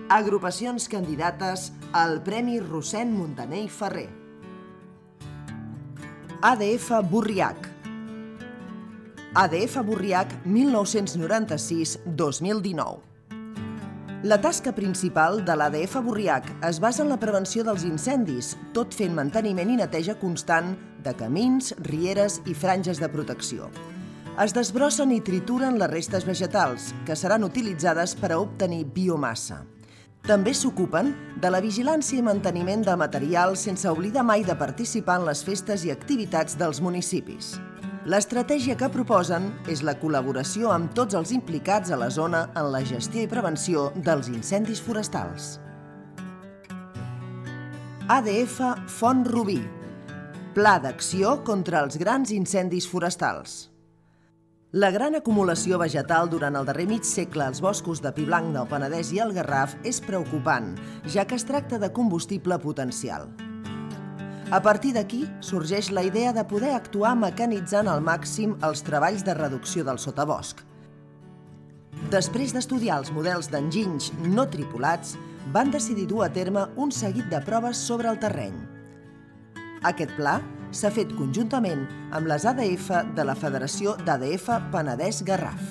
Agrupacions candidates al Premi Rossend Muntaner i Ferrer. ADF Borriac. ADF Borriac 1996-2019. La tasca principal de l'ADF Borriac es basa en la prevenció dels incendis, tot fent manteniment i neteja constant de camins, rieres i franges de protecció. Es desbrossen i trituren les restes vegetals, que seran utilitzades per a obtenir biomassa. També s'ocupen de la vigilància i manteniment de material sense oblidar mai de participar en les festes i activitats dels municipis. L'estratègia que proposen és la col·laboració amb tots els implicats a la zona en la gestió i prevenció dels incendis forestals. ADF Font Rubí. Pla d'acció contra els grans incendis forestals. La gran acumulació vegetal durant el darrer mig segle als boscos de pi blanc del Penedès i el Garraf és preocupant, ja que es tracta de combustible potencial. A partir d'aquí sorgeix la idea de poder actuar mecanitzant al màxim els treballs de reducció del sotabosc. Després d'estudiar els models d'enginys no tripulats, van decidir dur a terme un seguit de proves sobre el terreny. Aquest pla s'ha fet conjuntament amb les ADF de la Federació d'ADF Penedès-Garraf.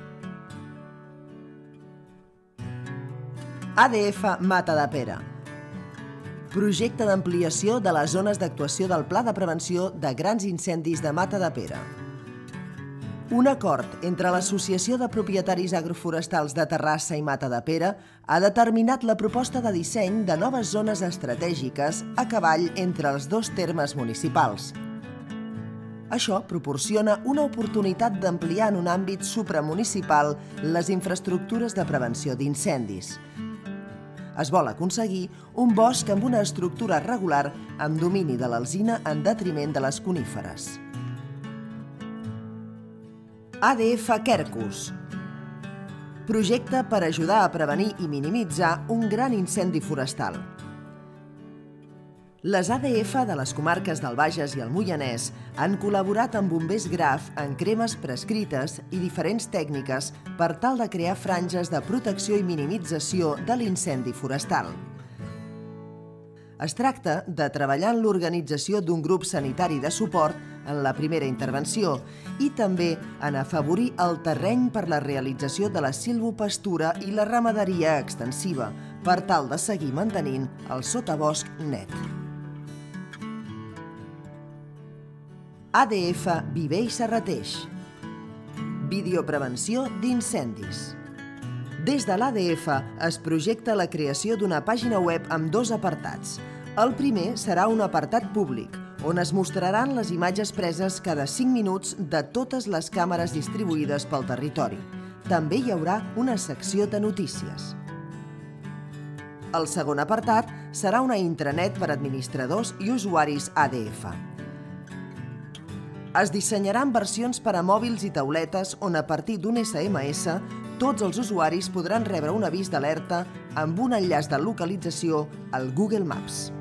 ADF Matadepera. Projecte d'ampliació de les zones d'actuació del Pla de Prevenció de Grans Incendis de Matadepera. Un acord entre l'Associació de Propietaris Agroforestals de Terrassa i Matadepera ha determinat la proposta de disseny de noves zones estratègiques a cavall entre els dos termes municipals. Això proporciona una oportunitat d'ampliar en un àmbit supramunicipal les infraestructures de prevenció d'incendis. Es vol aconseguir un bosc amb una estructura regular amb domini de l'alzina en detriment de les coníferes. ADF Quercus. Projecte per ajudar a prevenir i minimitzar un gran incendi forestal. Les ADF de les comarques del Bages i el Moianès han col·laborat amb Bombers Graf en cremes prescrites i diferents tècniques per tal de crear franges de protecció i minimització de l'incendi forestal. Es tracta de treballar en l'organització d'un grup sanitari de suport en la primera intervenció i també en afavorir el terreny per la realització de la silvopastura i la ramaderia extensiva per tal de seguir mantenint el sotabosc net. ADF Viver i Serrateix. Videoprevenció d'incendis. Des de l'ADF es projecta la creació d'una pàgina web amb dos apartats. El primer serà un apartat públic, on es mostraran les imatges preses cada 5 minuts de totes les càmeres distribuïdes pel territori. També hi haurà una secció de notícies. El segon apartat serà una intranet per administradors i usuaris ADF. Es dissenyaran versions per a mòbils i tauletes on a partir d'un SMS tots els usuaris podran rebre un avís d'alerta amb un enllaç de localització al Google Maps.